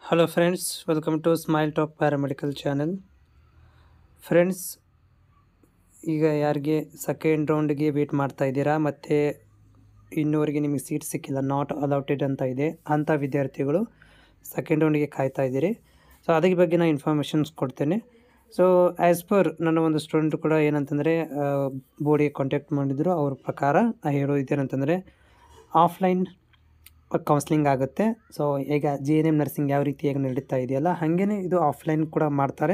Hello friends, welcome to Smile Talk Paramedical channel. Friends, ಈಗ ಯಾರಿಗೆ second ರೌಂಡ್ಗೆ wait ಮಾಡ್ತಾ ಇದ್ದೀರಾ ಮತ್ತು ಇನ್ನೂವರೆಗೆ ನಿಮಗೆ ಸೀಟ್ ಸಿಕ್ಕಿಲ್ಲ, ನಾಟ್ ಅಲೌಟೆಡ್ ಅಂತ ಇದೆ, ಅಂಥ ವಿದ್ಯಾರ್ಥಿಗಳು ಸೆಕೆಂಡ್ ರೌಂಡ್ಗೆ ಕಾಯ್ತಾ ಇದ್ದೀರಿ. ಸೊ ಅದರ ಬಗ್ಗೆ ನಾನು ಇನ್ಫಾರ್ಮೇಷನ್ಸ್ ಕೊಡ್ತೇನೆ. ಸೊ ಆ್ಯಸ್ ಪರ್ ನನ್ನ ಒಂದು ಸ್ಟೂಡೆಂಟ್ ಕೂಡ ಏನಂತಂದರೆ ಬೋರ್ಡಿಗೆ ಕಾಂಟ್ಯಾಕ್ಟ್ ಮಾಡಿದ್ರು. ಅವ್ರ ಪ್ರಕಾರ ಹೇಳೋದೇನಂತಂದರೆ ಆಫ್ಲೈನ್ ಕೌನ್ಸ್ಲಿಂಗ್ ಆಗುತ್ತೆ. ಸೊ ಈಗ GNM ನರ್ಸಿಂಗ್ ಯಾವ ರೀತಿಯಾಗಿ ನಡೀತಾ ಇದೆಯಲ್ಲ ಹಾಗೇ ಇದು ಆಫ್ಲೈನ್ ಕೂಡ ಮಾಡ್ತಾರೆ.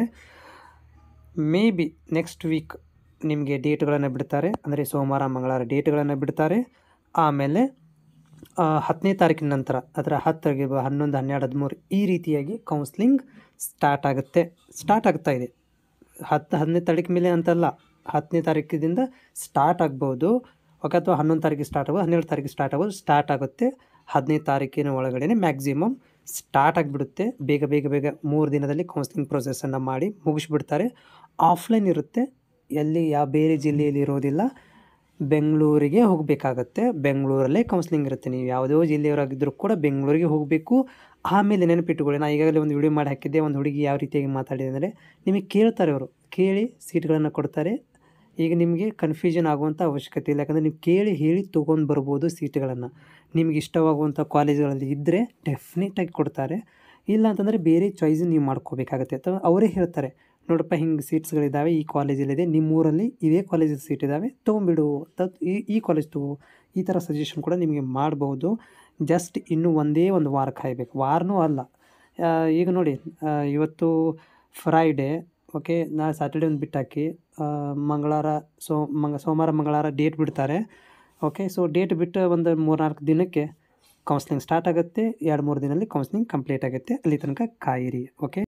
ಮೇ ಬಿ ನೆಕ್ಸ್ಟ್ ವೀಕ್ ನಿಮಗೆ ಡೇಟ್ಗಳನ್ನು ಬಿಡ್ತಾರೆ, ಅಂದರೆ ಸೋಮವಾರ ಮಂಗಳವಾರ ಡೇಟ್ಗಳನ್ನು ಬಿಡ್ತಾರೆ. ಆಮೇಲೆ 10ನೇ ತಾರೀಕಿನ ನಂತರ ಅದರ 10, 11, 12, 13 ಈ ರೀತಿಯಾಗಿ ಕೌನ್ಸ್ಲಿಂಗ್ ಸ್ಟಾರ್ಟ್ ಆಗ್ತಾ ಇದೆ. 10ನೇ ತಾರೀಕು ಮೇಲೆ ಅಂತಲ್ಲ, 10ನೇ ತಾರೀಕಿನಿಂದ ಸ್ಟಾರ್ಟ್ ಆಗ್ಬೋದು, ಅಥವಾ 11 ತಾರೀಕಿಗೆ ಸ್ಟಾರ್ಟ್ ಆಗ್ಬೋದು, 12 ತಾರೀಕಿಗೆ ಸ್ಟಾರ್ಟ್ ಆಗುತ್ತೆ. 15ನೇ ತಾರೀಕಿನ ಒಳಗಡೆ ಮ್ಯಾಕ್ಸಿಮಮ್ ಸ್ಟಾರ್ಟ್ ಆಗಿಬಿಡುತ್ತೆ. ಬೇಗ 3 ದಿನದಲ್ಲಿ ಕೌನ್ಸ್ಲಿಂಗ್ ಪ್ರೊಸೆಸನ್ನು ಮಾಡಿ ಮುಗಿಸ್ಬಿಡ್ತಾರೆ. ಆಫ್ಲೈನ್ ಇರುತ್ತೆ, ಯಾವ ಬೇರೆ ಜಿಲ್ಲೆಯಲ್ಲಿ ಇರೋದಿಲ್ಲ, ಬೆಂಗಳೂರಿಗೆ ಹೋಗಬೇಕಾಗತ್ತೆ. ಬೆಂಗಳೂರಲ್ಲೇ ಕೌನ್ಸ್ಲಿಂಗ್ ಇರುತ್ತೆ. ನೀವು ಯಾವುದೋ ಜಿಲ್ಲೆಯವರಾಗಿದ್ದರೂ ಕೂಡ ಬೆಂಗಳೂರಿಗೆ ಹೋಗಬೇಕು. ಆಮೇಲೆ ನೆನಪಿಟ್ಟುಕೊಳ್ಳಿ, ನಾನು ಈಗಾಗಲೇ ಒಂದು ವಿಡಿಯೋ ಮಾಡಿ ಹಾಕಿದ್ದೆ. ಒಂದು ಹುಡುಗಿ ಯಾವ ರೀತಿಯಾಗಿ ಮಾತಾಡಿದೆ ಅಂದರೆ, ನಿಮಗೆ ಕೇಳ್ತಾರೆ, ಅವರು ಕೇಳಿ ಸೀಟ್ಗಳನ್ನು ಕೊಡ್ತಾರೆ. ಈಗ ನಿಮಗೆ ಕನ್ಫ್ಯೂಷನ್ ಆಗುವಂಥ ಅವಶ್ಯಕತೆ ಇಲ್ಲ, ಯಾಕಂದರೆ ನೀವು ಕೇಳಿ ಹೇಳಿ ತೊಗೊಂಡು ಬರ್ಬೋದು ಸೀಟ್ಗಳನ್ನು. ನಿಮ್ಗೆ ಇಷ್ಟವಾಗುವಂಥ ಕಾಲೇಜುಗಳಲ್ಲಿ ಇದ್ದರೆ ಡೆಫಿನೆಟಾಗಿ ಕೊಡ್ತಾರೆ. ಇಲ್ಲ ಅಂತಂದರೆ ಬೇರೆ ಚಾಯ್ಸ್ ನೀವು ಮಾಡ್ಕೋಬೇಕಾಗತ್ತೆ. ಅಥವಾ ಅವರೇ ಹೇಳ್ತಾರೆ, ನೋಡಪ್ಪ ಹಿಂಗೆ ಸೀಟ್ಸ್ಗಳಿದ್ದಾವೆ, ಈ ಕಾಲೇಜಲ್ಲಿದೆ, ನಿಮ್ಮೂರಲ್ಲಿ ಇದೇ ಕಾಲೇಜಲ್ಲಿ ಸೀಟ್ ಇದ್ದಾವೆ, ತೊಗೊಂಬಿಡು, ಈ ಕಾಲೇಜ್ ತಗೋ, ಈ ಥರ ಸಜೆಷನ್ ಕೂಡ ನಿಮಗೆ ಮಾಡ್ಬೋದು. ಜಸ್ಟ್ ಇನ್ನೂ ಒಂದು ವಾರ ಕಾಯಬೇಕು, ವಾರನೂ ಅಲ್ಲ. ಈಗ ನೋಡಿ, ಇವತ್ತು ಫ್ರೈಡೇ, ಓಕೆ, ನಾಳೆ ಸ್ಯಾಟರ್ಡೇ ಒಂದು ಬಿಟ್ಟಾಕಿ, ಮಂಗಳವಾರ ಸೋಮವಾರ ಮಂಗಳವಾರ ಡೇಟ್ ಬಿಡ್ತಾರೆ. ಓಕೆ, ಸೊ ಡೇಟ್ ಬಿಟ್ಟು ಒಂದು 3-4 ದಿನಕ್ಕೆ ಕೌನ್ಸ್ಲಿಂಗ್ ಸ್ಟಾರ್ಟ್ ಆಗುತ್ತೆ. 2-3 ದಿನದಲ್ಲಿ ಕೌನ್ಸ್ಲಿಂಗ್ ಕಂಪ್ಲೀಟ್ ಆಗುತ್ತೆ. ಅಲ್ಲಿ ತನಕ ಕಾಯಿರಿ. ಓಕೆ.